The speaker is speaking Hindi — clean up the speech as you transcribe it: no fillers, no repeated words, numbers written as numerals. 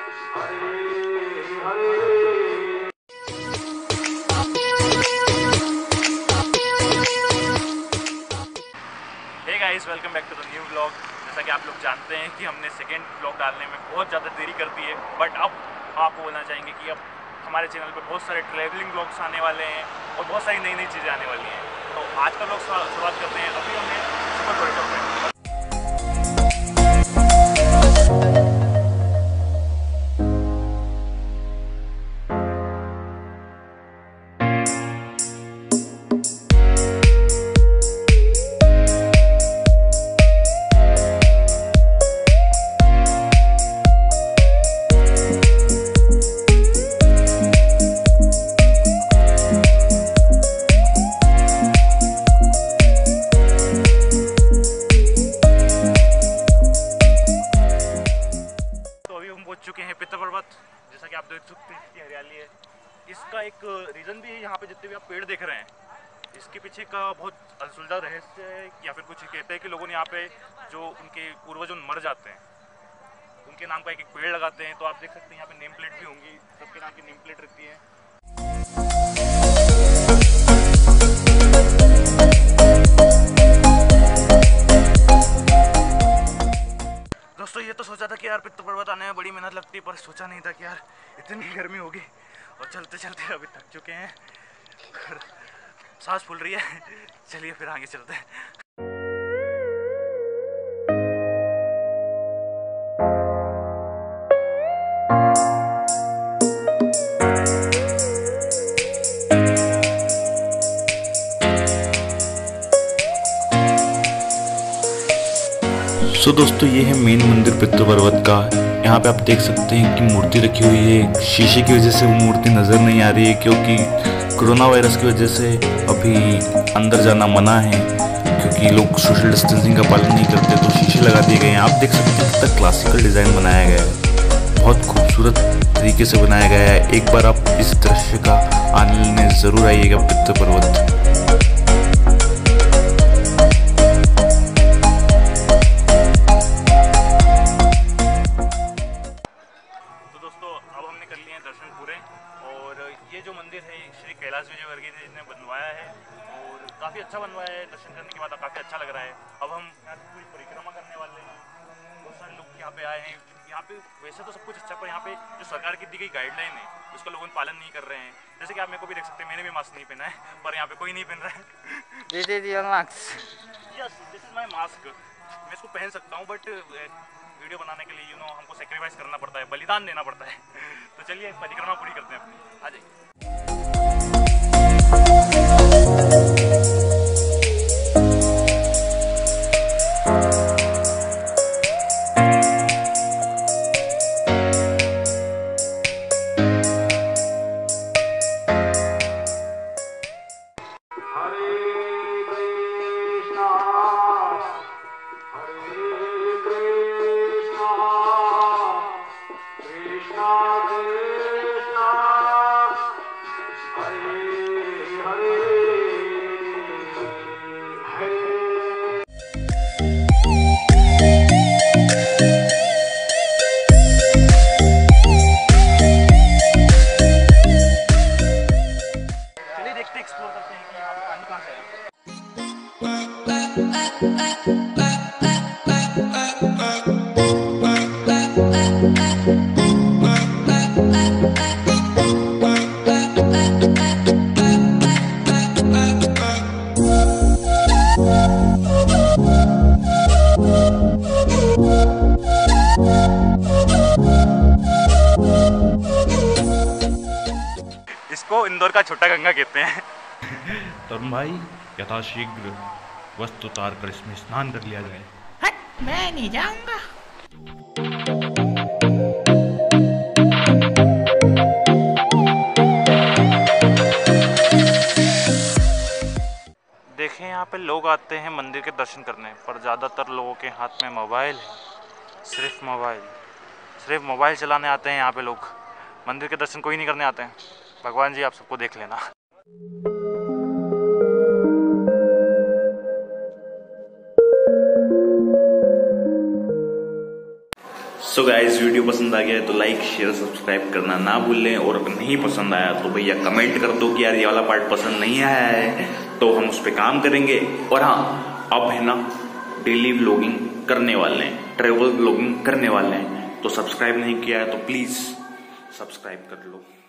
Guys, welcome back to the new vlog. जैसा कि आप लोग जानते हैं कि हमने सेकेंड व्लॉग डालने में बहुत ज़्यादा देरी कर दी है, बट अब हम आपको बोलना चाहेंगे कि अब हमारे चैनल पे बहुत सारे ट्रैवलिंग व्लॉग्स आने वाले हैं और बहुत सारी नई नई चीज़ें आने वाली हैं। तो आज का व्लॉग शुरुआत करते हैं। अभी हमने सुपर कॉरिडोर में चुके हैं पित्र पर्वत। जैसा कि आप देख सकते हैं कि हरियाली है। इसका एक रीज़न भी है, यहाँ पे जितने भी आप पेड़ देख रहे हैं, इसके पीछे का बहुत अनसुलझा रहस्य है, या फिर कुछ कहते हैं कि लोगों ने यहाँ पे जो उनके पूर्वज मर जाते हैं उनके नाम का एक पेड़ लगाते हैं। तो आप देख सकते हैं यहाँ पे नेम प्लेट भी होंगी, सबके नाम की नेम प्लेट रहती है। दोस्तों, ये तो सोचा था कि यार पित्र पर्वत आने में बड़ी मेहनत लगती है, पर सोचा नहीं था कि यार इतनी गर्मी होगी। और चलते चलते अभी थक चुके हैं, सांस फूल रही है। चलिए फिर आगे चलते हैं। सो दोस्तों, ये है मेन मंदिर पित्र पर्वत का। यहाँ पे आप देख सकते हैं कि मूर्ति रखी हुई है। शीशे की वजह से वो मूर्ति नज़र नहीं आ रही है, क्योंकि कोरोना वायरस की वजह से अभी अंदर जाना मना है, क्योंकि लोग सोशल डिस्टेंसिंग का पालन नहीं करते। तो शीशे लगा दिए गए हैं। आप देख सकते हैं कितना क्लासिकल डिज़ाइन बनाया गया है, बहुत खूबसूरत तरीके से बनाया गया है। एक बार आप इस दृश्य का आनंद लेने ज़रूर आइएगा पित्र पर्वत। ये जो मंदिर है श्री कैलाश विजय जी ने बनवाया है, और काफ़ी अच्छा बनवाया है। दर्शन करने के बाद काफ़ी अच्छा लग रहा है। अब हम यहाँ पूरी परिक्रमा करने वाले हैं। बहुत सारे लोग यहाँ पे आए हैं। यहाँ पे वैसे तो सब कुछ अच्छा, पर यहाँ पे जो सरकार की दी गई गाइडलाइन है उसका लोगों पालन नहीं कर रहे हैं। जैसे कि आप मेरे को भी देख सकते हैं, मैंने भी मास्क नहीं पहना है, पर यहाँ पे कोई नहीं पहन रहा है। This is your mask. Yes, this is my mask. मैं इसको पहन सकता हूँ, बट वीडियो बनाने के लिए हमको सेक्रीफाइस करना पड़ता है, बलिदान देना पड़ता है। तो चलिए परिक्रमा पूरी करते हैं अपनी। आ जाइए। इसको इंदौर का छोटा गंगा कहते हैं। तरुण भाई, यथाशीघ्र वस्त्र उतार कर इसमें स्नान कर लिया जाए। हट, मैं नहीं जाऊंगा। देखें, यहाँ पे लोग आते हैं मंदिर के दर्शन करने, पर ज़्यादातर लोगों के हाथ में मोबाइल है। सिर्फ मोबाइल चलाने आते हैं यहाँ पे लोग। मंदिर के दर्शन कोई नहीं करने आते हैं। भगवान जी आप सबको देख लेना। सो गाइस, वीडियो पसंद आ गया है तो लाइक शेयर सब्सक्राइब करना ना भूलें, और अगर नहीं पसंद आया तो भैया कमेंट कर दो कि यार ये वाला पार्ट पसंद नहीं आया है, तो हम उस पर काम करेंगे। और हाँ, अब है ना डेली व्लॉगिंग करने वाले हैं, ट्रेवल व्लॉगिंग करने वाले हैं, तो सब्सक्राइब नहीं किया है तो प्लीज सब्सक्राइब कर लो।